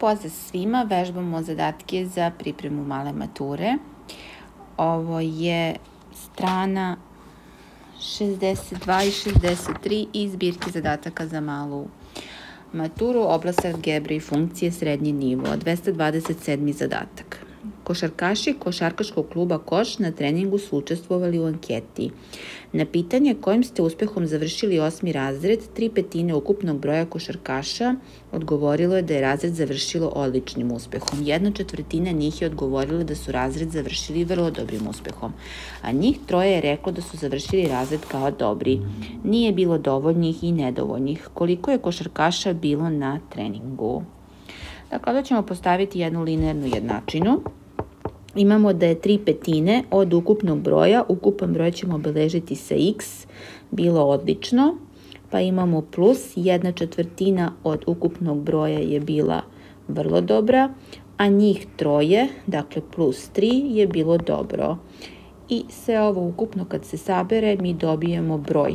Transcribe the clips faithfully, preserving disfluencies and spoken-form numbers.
Pozdrav svima, vežbamo zadatke za pripremu male mature. Ovo je strana šezdeset dva i šezdeset tri iz zbirke zadataka za malu maturu, oblast algebre i funkcije, srednji nivo, dvesta dvadeset sedmi zadatak. Košarkaši košarkaškog kluba Koš na treningu su učestvovali u anketi. Na pitanje kojim ste uspehom završili osmi razred, tri petine ukupnog broja košarkaša odgovorilo je da je razred završilo odličnim uspehom. Jedna četvrtina njih je odgovorila da su razred završili vrlo dobrim uspehom, a njih troje je reklo da su završili razred kao dobri. Nije bilo dovoljnih i nedovoljnih. Koliko je košarkaša bilo na treningu? Dakle, ovdje ćemo postaviti jednu linearnu jednačinu. Imamo da je tri petine od ukupnog broja, ukupan broj ćemo obeležiti sa x, bilo odlično, pa imamo plus, jedna četvrtina od ukupnog broja je bila vrlo dobra, a njih troje, dakle plus tri, je bilo dobro. I sve ovo ukupno kad se sabere mi dobijemo broj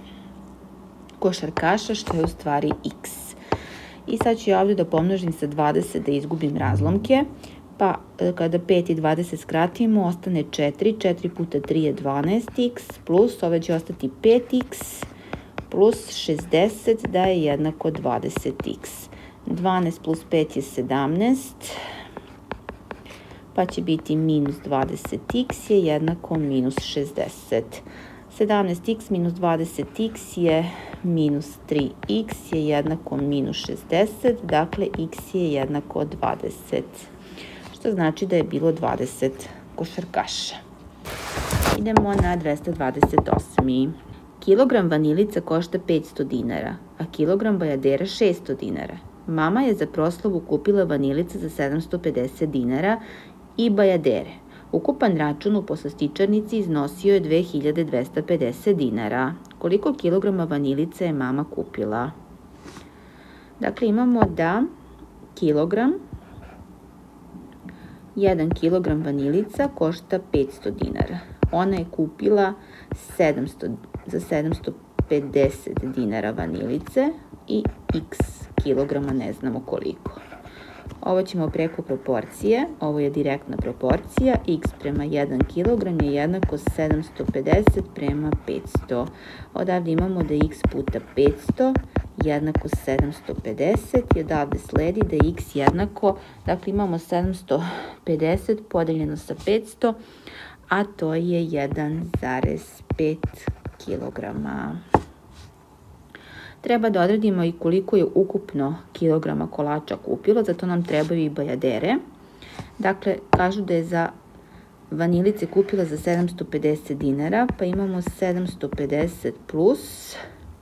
košarkaša, što je u stvari x. I sad ću ja ovdje da pomnožim sa dvadeset da izgubim razlomke. Pa kada pet i dvadeset skratimo, ostane četiri, četiri puta tri je dvanaest x, plus ove će ostati pet x, plus šezdeset da je jednako dvadeset x. dvanaest plus pet je sedamnaest, pa će biti minus dvadeset x je jednako minus šezdeset. sedamnaest x minus dvadeset x je minus tri x je jednako minus šezdeset, dakle x je jednako dvadeset. Što znači da je bilo dvadeset košarkaša. Idemo na dvesta dvadeset osmi. Kilogram vanilica košta petsto dinara, a kilogram bajadera šesto dinara. Mama je za proslavu kupila vanilica za sedamsto pedeset dinara i bajadere. Ukupan račun u poslastičarnici iznosio je dve hiljade dvesta pedeset dinara. Koliko kilograma vanilica je mama kupila? Dakle, imamo da kilogram jedan kilogram vanilica košta petsto dinara. Ona je kupila sedamsto, za sedamsto pedeset dinara vanilice i x kilograma, ne znamo koliko. Ovo ćemo preko proporcije, ovo je direktna proporcija, x prema jedan kilogram je jednako sedamsto pedeset prema petsto. Odavde imamo da je x puta petsto jednako sedamsto pedeset i odavde sledi da je x jednako, dakle imamo sedamsto pedeset podeljeno sa petsto, a to je jedan zarez pet kilograma. Treba da odredimo i koliko je ukupno kilograma kolača kupilo, zato nam trebaju i bajadere. Dakle, kažu da je za vanilice kupila za sedamsto pedeset dinara, pa imamo sedamsto pedeset plus,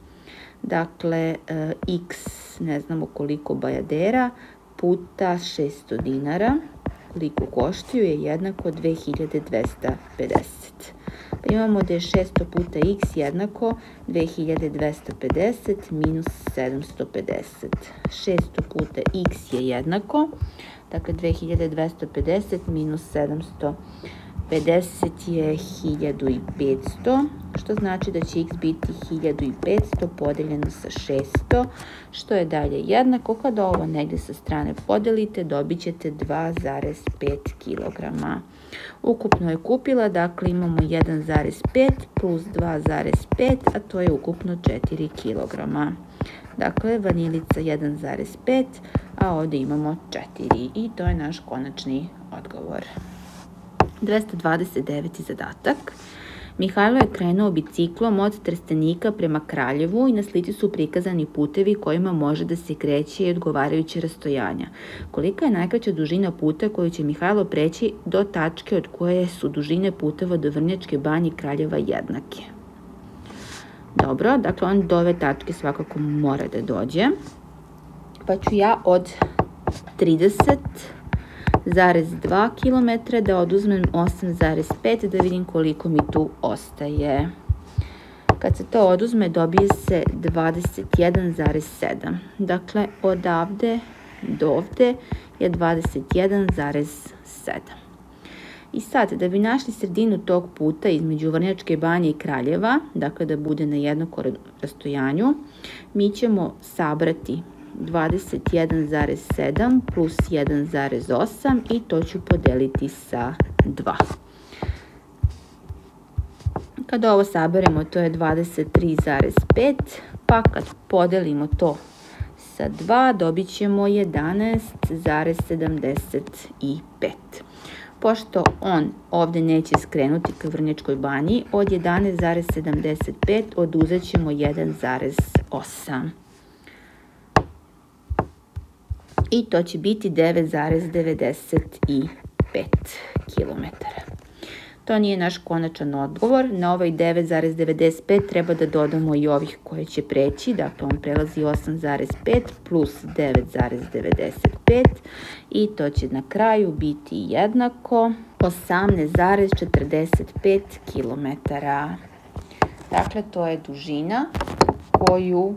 dakle, x, ne znamo koliko bajadera, puta šesto dinara, koliko koštaju je jednako dve hiljade dvesta pedeset. Pa imamo da je šesto puta x jednako dve hiljade dvesta pedeset minus sedamsto pedeset. šesto puta x je jednako, dakle dve hiljade dvesta pedeset minus sedamsto pedeset je hiljadu petsto, što znači da će x biti hiljadu petsto podeljeno sa šesto, što je dalje jednako. Kada ovo negdje sa strane podelite, dobit ćete dva zarez pet kilograma. Ukupno je kupila, dakle imamo jedan zarez pet plus dva zarez pet, a to je ukupno četiri kilograma. Dakle, vanilica jedan zarez pet, a ovdje imamo četiri i to je naš konačni odgovor. dvesta dvadeset deveti zadatak. Mihajlo je krenuo biciklom od Trstenika prema Kraljevu i na slici su prikazani putevi kojima može da se kreće i odgovarajuće rastojanja. Kolika je najkraća dužina puta koju će Mihajlo preći do tačke od koje su dužine puteva do Vrnjačke Banje i Kraljeva jednake? Dobro, dakle on do ove tačke svakako mora da dođe. Pa ću ja od trideset zarez dva kilometra da oduzmem osam zarez pet da vidim koliko mi tu ostaje. Kad se to oduzme dobije se dvadeset jedan zarez sedam. Dakle, odavde do ovde je dvadeset jedan zarez sedam. I sad, da bi našli sredinu tog puta između Vrnjačke Banje i Kraljeva, dakle da bude na jednakom rastojanju, mi ćemo sabrati dvadeset jedan zarez sedam plus jedan zarez osam i to ću podeliti sa dva. Kada ovo saberemo, to je dvadeset tri zarez pet, pa kad podelimo to sa dva, dobit ćemo jedanaest zarez sedamdeset pet. Pošto on ovde neće skrenuti ka Vrnjačkoj banji, od jedanaest zarez sedamdeset pet oduzet ćemo jedan zarez osam. I to će biti devet zarez devedeset pet kilometara. To nije naš konačan odgovor. Na ovaj devet zarez devedeset pet treba da dodamo i ovih koje će preći. Dakle, on prelazi osam zarez pet plus devet zarez devedeset pet i to će na kraju biti jednako osamnaest zarez četrdeset pet kilometara. Dakle, to je dužina koju,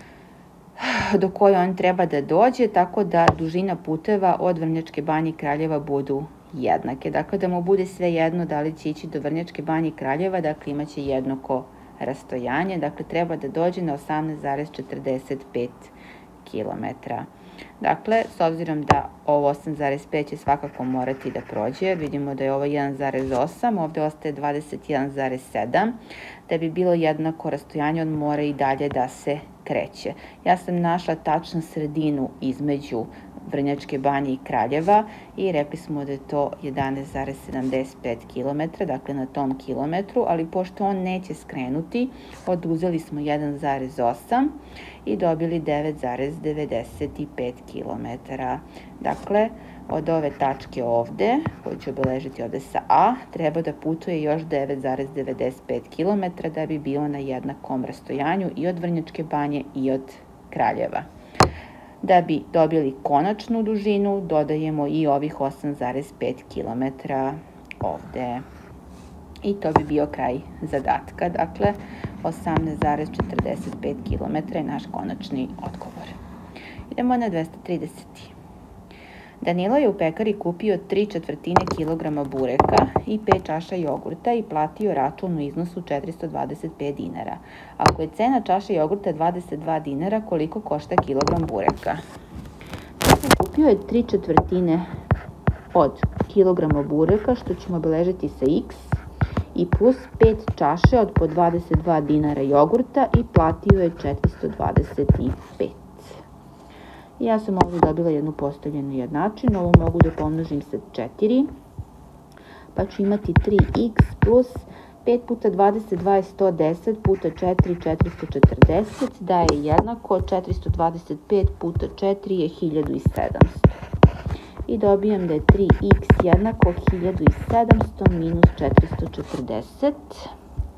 do koje on treba da dođe, tako da dužina puteva od Vrnjačke banje i Kraljeva budu jednake. Dakle, da mu bude sve jedno da li će ići do Vrnjačke banje i Kraljeva, dakle imaće jednako rastojanje, dakle treba da dođe na osamnaest zarez četrdeset pet kilometara. Dakle, s obzirom da ovo osam zarez pet će svakako morati da prođe, vidimo da je ovo jedan zarez osam, ovde ostaje dvadeset jedan zarez sedam, da bi bilo jednako rastojanje, on mora i dalje da se kreće. Ja sam našla tačnu sredinu između Vrnjačke banje i Kraljeva i rekli smo da je to jedanaest zarez sedamdeset pet kilometara, dakle na tom kilometru, ali pošto on neće skrenuti, oduzeli smo jedan zarez osam i dobili devet zarez devedeset pet kilometara. Dakle, od ove tačke ovde, koju ću obeležiti ovde sa A, treba da putuje još devet zarez devedeset pet kilometara da bi bilo na jednakom rastojanju i od Vrnjačke banje i od Kraljeva. Da bi dobili konačnu dužinu, dodajemo i ovih osam zarez pet kilometara ovde. I to bi bio kraj zadatka. Dakle, osamnaest zarez četrdeset pet kilometara je naš konačni odgovor. Idemo na dvesta trideset. Danilo je u pekari kupio tri četvrtine kilograma bureka i pet čaša jogurta i platio račun u iznosu četiristo dvadeset pet dinara. Ako je cena čaše jogurta dvadeset dva dinara, koliko košta kilogram bureka? Dakle, kupio je tri četvrtine od kilograma bureka, što ćemo obeležiti sa x, i plus pet čaše od po dvadeset dva dinara jogurta i platio je četiristo dvadeset pet. Ja sam ovdje dobila jednu postavljenu jednačinu, ovo mogu da pomnožim sa četiri, pa ću imati tri x plus pet puta dvadeset dva je sto deset puta četiri četiristo četrdeset, da je jednako četiristo dvadeset pet puta četiri je hiljadu sedamsto. I dobijam da je tri x jednako hiljadu sedamsto minus četiristo četrdeset,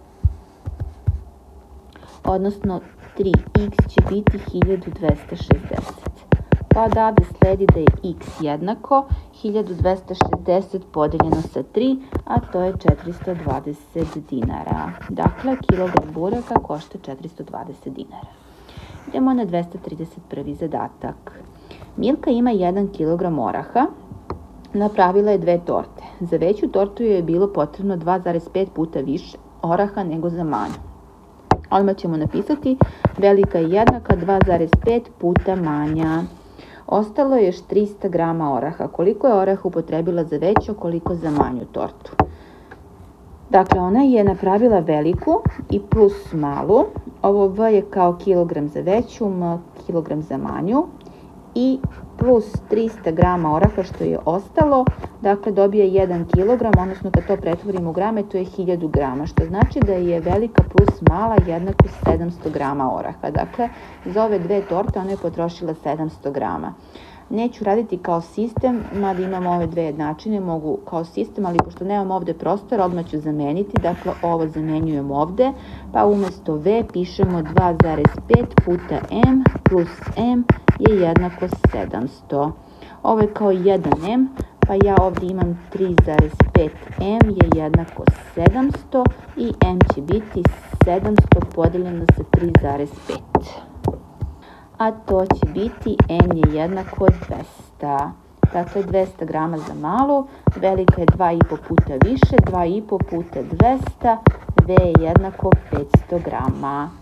odnosno tri x će biti hiljadu dvesta šezdeset. Pa odavde sledi da je x jednako hiljadu dvesta šezdeset podeljeno sa tri, a to je četiristo dvadeset dinara. Dakle, kilogram bureka košta četiristo dvadeset dinara. Idemo na dvesta trideset prvi zadatak. Milka ima jedan kilogram oraha, napravila je dve torte. Za veću tortu joj je bilo potrebno dva zarez pet puta više oraha nego za manju. Odmah ćemo napisati velika je jednaka dva zarez pet puta manja. Ostalo je još trista grama oraha. Koliko je oraha upotrebila za veću, koliko za manju tortu? Dakle, ona je napravila veliku i plus malu. Ovo V je kao kilogram za veću, M kilogram za manju. I plus trista grama oraha što je ostalo, dakle dobije jedan kilogram, odnosno kad to pretvorimo u grame, to je hiljadu grama, što znači da je velika plus mala jednako sedamsto grama oraha. Dakle, za ove dve torte ona je potrošila sedamsto grama. Neću raditi kao sistem, mada imam ove dve jednačine, mogu kao sistem, ali pošto nemam ovde prostora, odmah ću zameniti, dakle ovo zamenjujem ovde, pa umesto V pišemo dva zarez pet puta M plus M je jednako sedamsto. Ovo je kao jedan M, pa ja ovdje imam tri zarez pet M je jednako sedamsto i M će biti sedamsto podeljeno sa tri zarez pet. A to će biti M je jednako dvesta. Dakle, dvesta grama za malu, velika je dva i po puta više, dva i po puta dvesta, V je jednako petsto grama.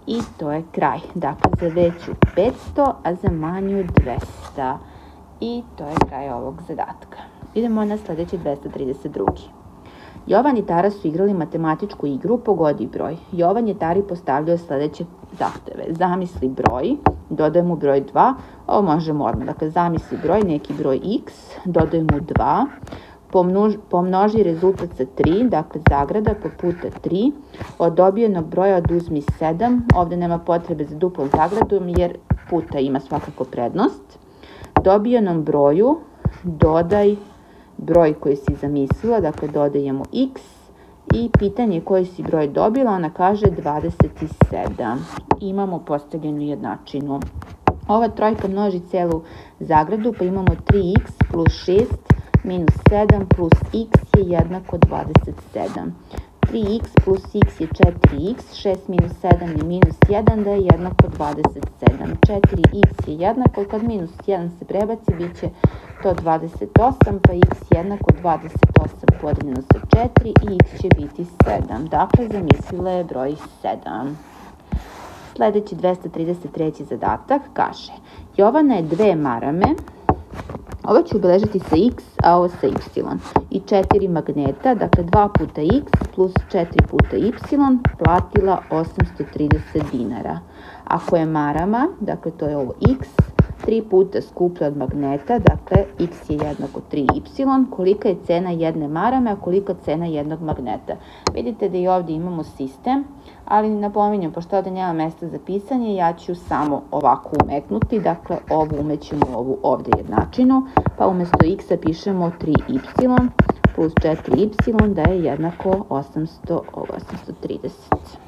I to je kraj. Dakle, za veću petsto, a za manju dvesta. I to je kraj ovog zadatka. Idemo na sledeći dvesta trideset drugi. Jovan i Tara su igrali matematičku igru Pogodi broj. Jovan je Tari postavljao sledeće zahteve. Zamisli broj, dodajemo broj dva, ovo možemo odmah. Dakle, zamisli broj, neki broj x, dodajemo dva, pomnoži, pomnoži rezultat sa tri, dakle zagrada po puta tri, od dobijenog broja oduzmi sedam, ovde nema potrebe za duplom zagradom jer puta ima svakako prednost. Dobijenom broju dodaj broj koji si zamislila, dakle dodajemo x i pitanje koji si broj dobila, ona kaže dvadeset sedam. Imamo postavljenu jednačinu. Ova trojka množi celu zagradu, pa imamo tri x plus šest minus sedam plus x je jednako dvadeset sedam. tri x plus x je četiri x, šest minus sedam je minus jedan, da je jednako dvadeset sedam. četiri x je jednako, kad minus jedan se prebaci, bit će to dvadeset osam, pa x jednako dvadeset osam podeljeno sa četiri i x će biti sedam. Dakle, zamislila je broj sedam. Sledeći dvesta trideset treći zadatak kaže: Jovana je dve marame, ovo ću obeležiti sa x, a ovo sa y, i četiri magneta, dakle dva puta x plus četiri puta y, platila osamsto trideset dinara. Ako je marama, dakle to je ovo x, tri puta skuplja od magneta, dakle x je jednako tri y, kolika je cena jedne marame, a kolika cena jednog magneta. Vidite da i ovdje imamo sistem, ali napominjem, pošto ovdje nema mesta za pisanje, ja ću samo ovako umeknuti, dakle ovu umećemo ovu ovdje jednačinu, pa umjesto x-a pišemo tri y plus četiri y, da je jednako osamsto trideset.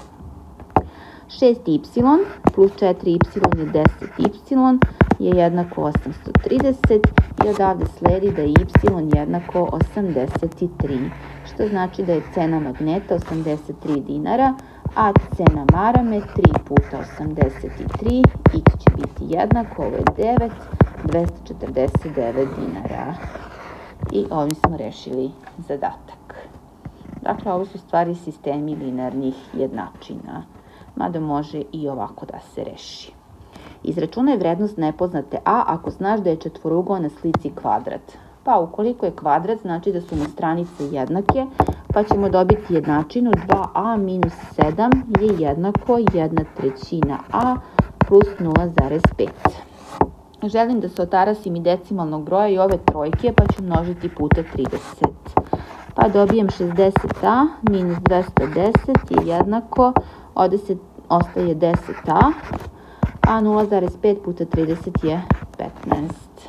šest y plus četiri y je deset y je jednako osamsto trideset i odavde sledi da je y jednako osamdeset tri, što znači da je cena magneta osamdeset tri dinara, a cena marame tri puta osamdeset tri, x će biti jednako, ovo je devet, dvesta četrdeset devet dinara. I ovim smo rešili zadatak. Dakle, ovo su stvari sistemi linearnih jednačina, mada može i ovako da se reši. Izračunaj vrednost nepoznate a ako znaš da je četvorugao na slici kvadrat. Pa ukoliko je kvadrat, znači da su mu stranice jednake, pa ćemo dobiti jednačinu dva a minus sedam je jednako jedna trećina a plus nula zarez pet. Želim da se otarasim i decimalnog broja i ove trojke, pa ću množiti puta trideset. Pa dobijem šezdeset a minus dvesta deset je jednako, ovdje se ostaje deset a, a nula zarez pet puta trideset je petnaest.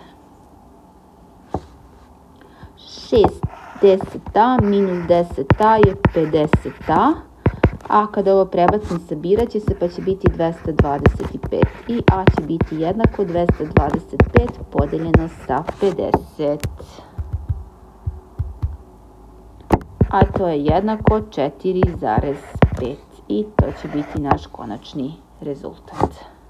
šezdeset a minus deset a je pedeset a, a kada ovo prebacim sabirat će se, pa će biti dvesta dvadeset pet i a će biti jednako dvesta dvadeset pet podeljeno sa pedeset. A to je jednako četiri zarez pet i to će biti naš konačni rezultat.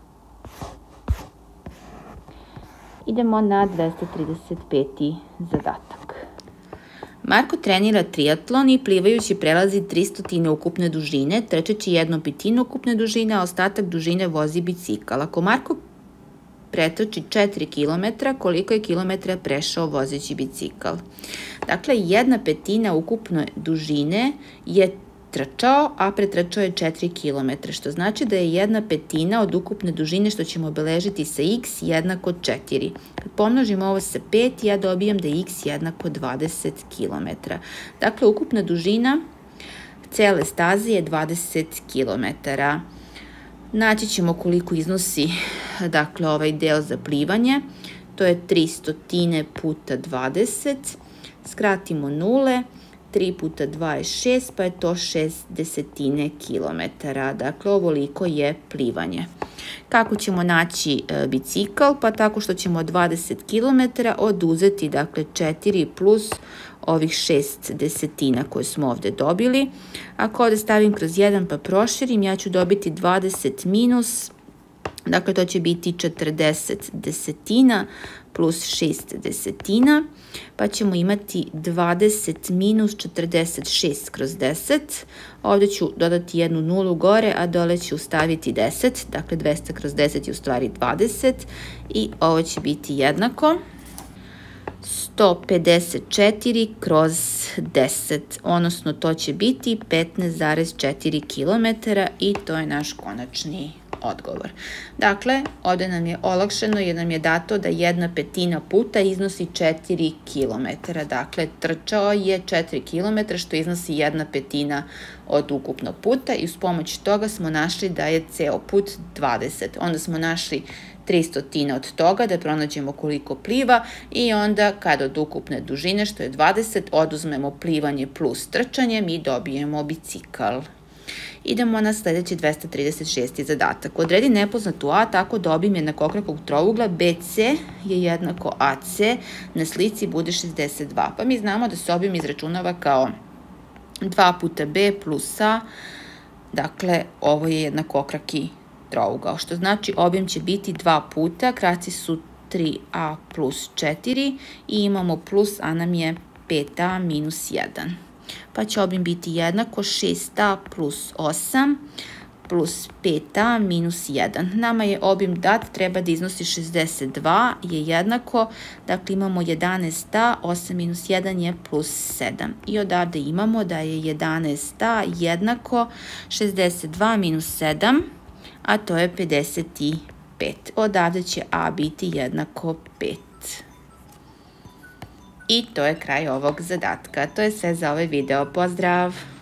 Idemo na dvesta trideset peti zadatak. Marko trenira triatlon i plivajući prelazi tristotine ukupne dužine, trčeći jednu petinu ukupne dužine, a ostatak dužine vozi bicikl. Ako Marko pretrči četiri kilometra, koliko je kilometra prešao vozeći bicikl? Dakle, jedna petina ukupne dužine je trčao, a pretrčao je četiri kilometra, što znači da je jedna petina od ukupne dužine, što ćemo obeležiti sa x, jednako četiri. Kad pomnožim ovo sa pet, ja dobijam da je x jednako dvadeset kilometara. Dakle, ukupna dužina cele staze je dvadeset kilometara. Naći ćemo koliko iznosi, dakle, ovaj deo za plivanje. To je tristotine puta dvadeset. Skratimo nule. tri puta dva je šest, pa je to šest desetine kilometara. Dakle, ovoliko je plivanje. Kako ćemo naći e, bicikl? Pa tako što ćemo dvadeset kilometara oduzeti, dakle, četiri plus ovih šest desetina koje smo ovde dobili. Ako ovde stavim kroz jedan pa proširim, ja ću dobiti dvadeset minus Dakle, to će biti četrdeset desetina plus šest desetina, pa ćemo imati dvadeset minus četrdeset šest kroz deset. Ovde ću dodati jednu nulu gore, a dole ću staviti deset. Dakle, dvesta kroz deset je u stvari dvadeset i ovo će biti jednako sto pedeset četiri kroz deset, odnosno to će biti petnaest zarez četiri kilometara i to je naš konačni odgovor. Dakle, ovde nam je olakšano jer nam je dato da jedna petina puta iznosi četiri kilometara. Dakle, trčao je četiri kilometra što iznosi jedna petina od ukupnog puta i uz pomoć toga smo našli da je ceo put dvadeset. Onda smo našli tri stotine od toga da pronađemo koliko pliva i onda kada od ukupne dužine što je dvadeset oduzmemo plivanje plus trčanje mi dobijemo bicikl. Idemo na sledeći dvesta trideset šesti zadatak. Odredi nepoznatu A tako da obim jednakokrakog trougla B C je jednako A C na slici bude šezdeset dva. Pa mi znamo da se obim izračunava kao dva puta B plus A, dakle ovo je jednakokraki trougao, što znači obim će biti dva puta, kraci su tri A plus četiri i imamo plus, a nam je pet A minus jedan. Pa će obim biti jednako šest A plus osam plus pet A minus jedan. Nama je obim dat, treba da iznosi šezdeset dva, je jednako, dakle imamo jedanaest A, osam minus jedan je plus sedam. I odavde imamo da je jedanaest A jednako šezdeset dva minus sedam, a to je pedeset pet. Odavde će A biti jednako pet. I to je kraj ovog zadatka. To je sve za ovaj video. Pozdrav!